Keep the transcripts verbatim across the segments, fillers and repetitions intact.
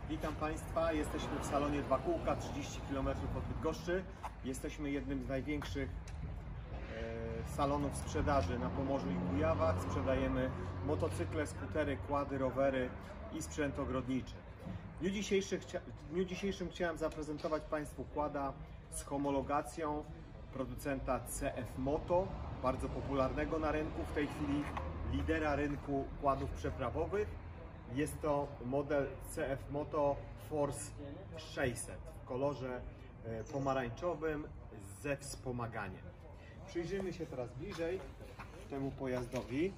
Witam Państwa, jesteśmy w salonie Dwa Kółka, trzydzieści kilometrów od Bydgoszczy. Jesteśmy jednym z największych e, salonów sprzedaży na Pomorzu i Kujawach. Sprzedajemy motocykle, skutery, quady, rowery i sprzęt ogrodniczy. W dniu dzisiejszym, w dniu dzisiejszym chciałem zaprezentować Państwu quada z homologacją producenta C F Moto, bardzo popularnego na rynku, w tej chwili lidera rynku quadów przeprawowych. Jest to model C F Moto Force sześćset w kolorze pomarańczowym ze wspomaganiem. Przyjrzyjmy się teraz bliżej temu pojazdowi.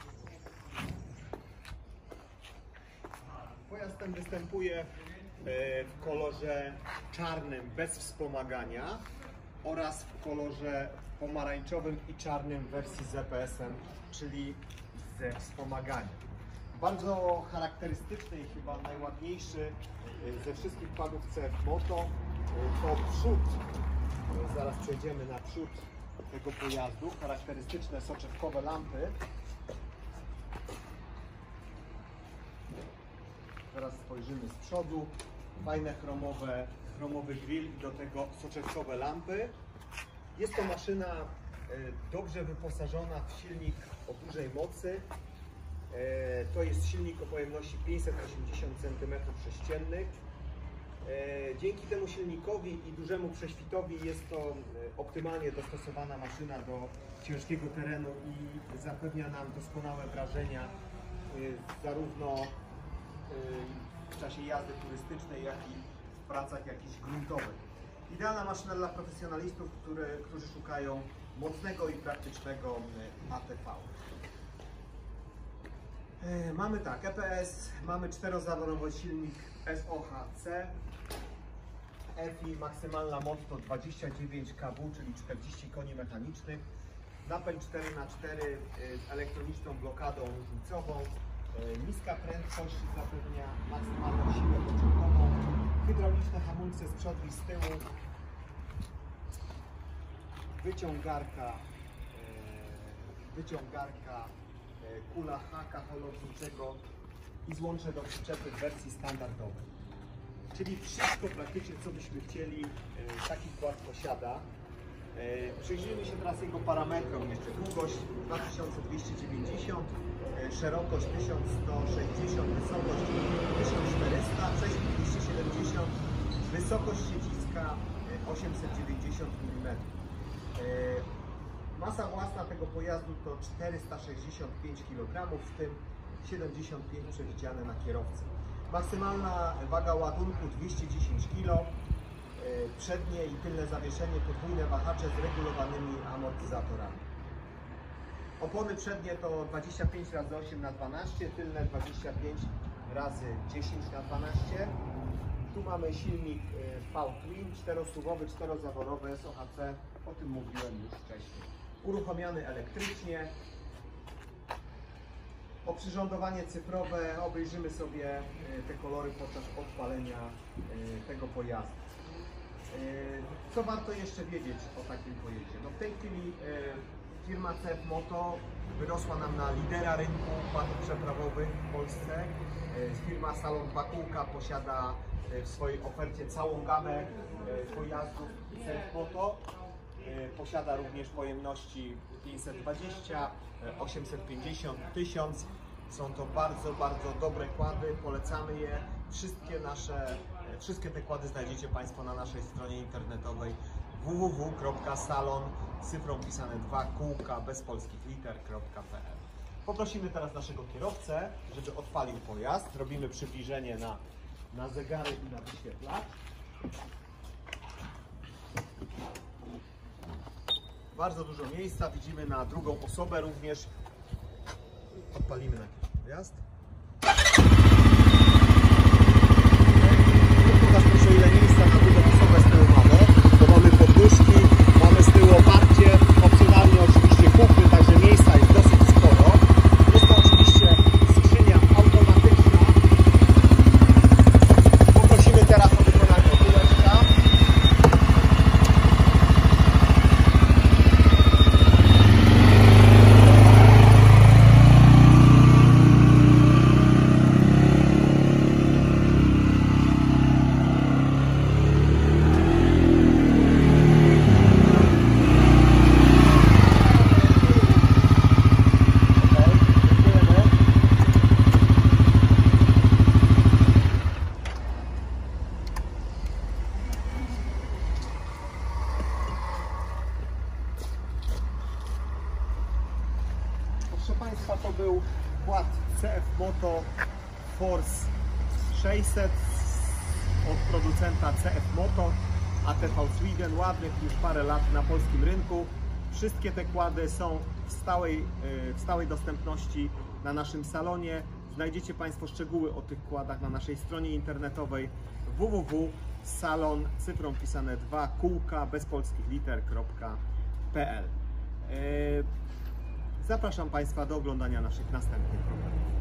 Pojazd ten występuje w kolorze czarnym bez wspomagania oraz w kolorze pomarańczowym i czarnym w wersji z E P S em, czyli ze wspomaganiem. Bardzo charakterystyczny i chyba najładniejszy ze wszystkich quadów C F Moto to przód. Zaraz przejdziemy na przód tego pojazdu. Charakterystyczne soczewkowe lampy. Teraz spojrzymy z przodu. Fajne chromowe, chromowy grill i do tego soczewkowe lampy. Jest to maszyna dobrze wyposażona w silnik o dużej mocy. To jest silnik o pojemności pięćset osiemdziesiąt centymetrów sześciennych. Dzięki temu silnikowi i dużemu prześwitowi jest to optymalnie dostosowana maszyna do ciężkiego terenu i zapewnia nam doskonałe wrażenia zarówno w czasie jazdy turystycznej, jak i w pracach jakichś gruntowych. Idealna maszyna dla profesjonalistów, które, którzy szukają mocnego i praktycznego A T V. Mamy tak, E P S, mamy czterozaworowy silnik S O H C, F I, maksymalna moc to dwadzieścia dziewięć kW, czyli czterdzieści koni mechanicznych, napęd cztery na cztery z elektroniczną blokadą różnicową, niska prędkość zapewnia maksymalną siłę pociągową, hydrauliczne hamulce z przodu i z tyłu, wyciągarka, wyciągarka kula haka holowniczego i złącze do przyczepy w wersji standardowej. Czyli wszystko praktycznie, co byśmy chcieli, taki quad posiada. Przyjrzyjmy się teraz jego parametrom jeszcze. Długość dwa tysiące dwieście dziewięćdziesiąt, szerokość tysiąc sto sześćdziesiąt, wysokość tysiąc czterysta, prześwit dwieście siedemdziesiąt, wysokość siedziska osiemset dziewięćdziesiąt milimetrów. Masa własna tego pojazdu to czterysta sześćdziesiąt pięć kilogramów, w tym siedemdziesiąt pięć przewidziane na kierowcę. Maksymalna waga ładunku dwieście dziesięć kilogramów, przednie i tylne zawieszenie, podwójne wahacze z regulowanymi amortyzatorami. Opony przednie to dwadzieścia pięć razy osiem na dwanaście, tylne dwadzieścia pięć razy dziesięć na dwanaście. Tu mamy silnik V-Twin, czterosuwowy, czterozaworowy S O H C, o tym mówiłem już wcześniej. Uruchomiony elektrycznie. Oprzyrządowanie cyfrowe, obejrzymy sobie te kolory podczas odpalenia tego pojazdu. Co warto jeszcze wiedzieć o takim pojeździe? No w tej chwili firma C F Moto wyrosła nam na lidera rynku quadów przeprawowych w Polsce. Firma Salon Dwa Kółka posiada w swojej ofercie całą gamę pojazdów C F Moto. Posiada również pojemności pięćset dwadzieścia, osiemset pięćdziesiąt, tysiąc. Są to bardzo, bardzo dobre quady, polecamy je. Wszystkie nasze, wszystkie te quady znajdziecie Państwo na naszej stronie internetowej w w w kropka salon cyfrą pisane dwa kółka bez polskich liter kropka p l. Poprosimy teraz naszego kierowcę, żeby odpalił pojazd. Robimy przybliżenie na, na zegary i na wyświetlacz. Bardzo dużo miejsca, widzimy na drugą osobę również. Odpalimy na pojazd. Pokaż proszę, ile miejsca na drugą osobę z tyłu mamy. To mamy podnóżki, mamy z tyłu oparcie, opcjonalnie oczywiście kupy, także miejsca jest dosyć sporo. Jest to oczywiście skrzynia automatyczna. Poprosimy teraz o wykonanie kółeczka. C F Moto Force sześćset od producenta C F Moto, A T V Sweden, ładnych już parę lat na polskim rynku. Wszystkie te kłady są w stałej, w stałej dostępności na naszym salonie. Znajdziecie Państwo szczegóły o tych kładach na naszej stronie internetowej w w w kropka salon cyfrą pisane dwa kółka bez polskich liter kropka p l. Zapraszam Państwa do oglądania naszych następnych programów.